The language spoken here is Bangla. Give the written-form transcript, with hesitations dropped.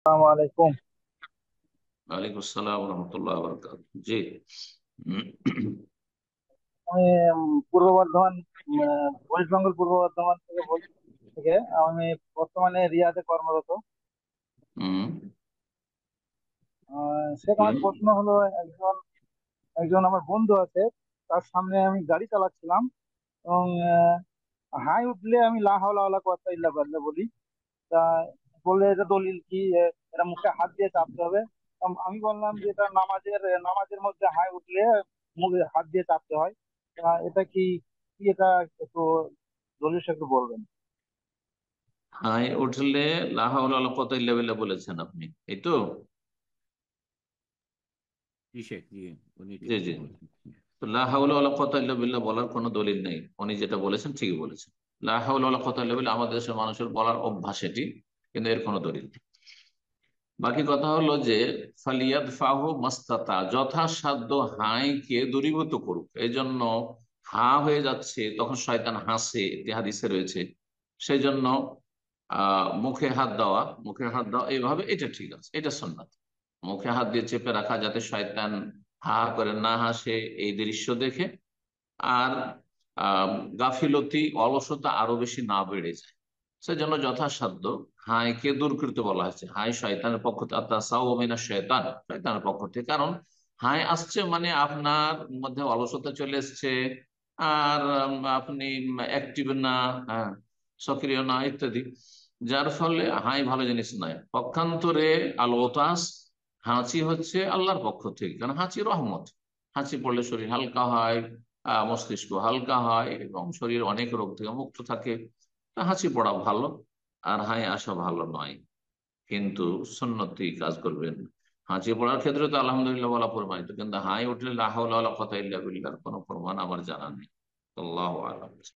আসসালামু আলাইকুম। ওয়ালাইকুম আসসালাম রহমতুল্লাহ বরকাত। জি। উম, আমি পূর্ব বর্ধমান, ওয়েস্ট বেঙ্গল পূর্ব বর্ধমান থেকে বলছি। থেকে আমি বর্তমানে রিয়াদে কর্মরত। উম, সেটা আমার বলেন। প্রশ্ন হলো, একজন একজন আমার বন্ধু আছে, তার সামনে আমি গাড়ি চালাচ্ছিলাম এবং হাই উঠলে আমি লা হাওলা ওয়ালা কুওয়াতা ইল্লা বিল্লাহ বলি। তা বললে এটা দলিল কি? এটা মুখে হাত দিয়ে চাপতে হবে। আমি বললাম যে এটা নামাজের মধ্যে হাই উঠলে মুখে হাত দিয়ে চাপতে হয়। তা এটা কি কি এটা একটু দলিল একটু বলবেন। হাই উঠলে লা হাওলা ওয়ালা কুওয়াতা ইল্লা বিল্লাহ বলেছেন আপনি, এই তো? জি শেখ, জি উনি জি, ঠিক জি। কথা বলেছেন। তো লা হাওলা ওয়ালা কুওয়াতা ইল্লা বিল্লাহ বলার কোনো দলিল নেই। উনি যেটা বলেছেন ঠিকই বলেছেন। লা হাওলা ওয়ালা কুওয়াতা ইল্লা বিল্লাহ আমাদের দেশের মানুষের বলার অভ্যাস এটি, কিন্তু এর কোনো দলিল নেই। বাকি কথা হলো যে ফালিয়াদ ফাহু মাস্তাতা, যথাসাধ্য হাইকে দূরীভূত করুক। এই জন্য হা হয়ে যাচ্ছে, তখন শয়তান হাসে, এটি হাদিসে রয়েছে। সেই জন্য মুখে হাত দেওয়া এইভাবে, এটা ঠিক আছে, এটা সুন্নাত। মুখে হাত দিয়ে চেপে রাখা যাতে শয়তান হা হা করে না হাসে এই দৃশ্য দেখে। আর আহ গাফিলতি, অলসতা আরো বেশি না বেড়ে যায়, সেজন্য যথাসাধ্য হাইকে দূর করতে বলা হয়েছে। হাই শয়তানের পক্ষ থেকে, আত্মা শয়তান, শয়তানের পক্ষ থেকে। কারণ হাই আসছে মানে আপনার মধ্যে অলসতা চলে এসছে, আর আপনি অ্যাক্টিভ না, হ্যাঁ, সক্রিয় না, ইত্যাদি। যার ফলে হাই ভালো জিনিস নয়। পক্ষান্তরে আল ওতাস, হাঁচি হচ্ছে আল্লাহর পক্ষ থেকে, কারণ হাঁচি রহমত। হাঁচি পড়লে শরীর হালকা হয়, মস্তিষ্ক হালকা হয় এবং শরীর অনেক রোগ থেকে মুক্ত থাকে। তা হাঁচি পড়া ভালো, আর হাই আসা ভালো নয়। কিন্তু সুন্নতি কাজ করবেন। হাঁচি পড়ার ক্ষেত্রে তো আলহামদুলিল্লাহ বলা প্রমাণিত, কিন্তু হাই উঠলে লা হাওলা ওয়ালা কুওয়াতা ইল্লা বিল্লাহর কোনো প্রমাণ আমার জানা নেই। আল্লাহু আ'লাম।